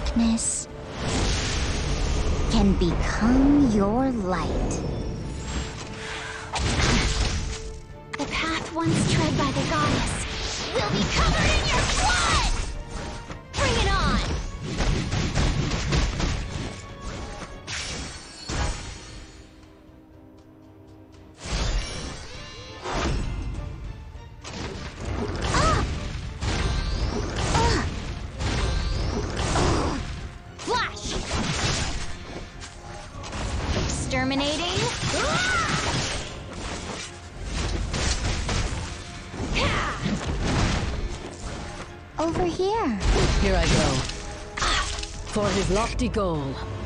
darkness can become your light. The path once tread by the goddess will be covered in your blood! Bring it on! Flash! Exterminating? Over here. Here I go. For his lofty goal.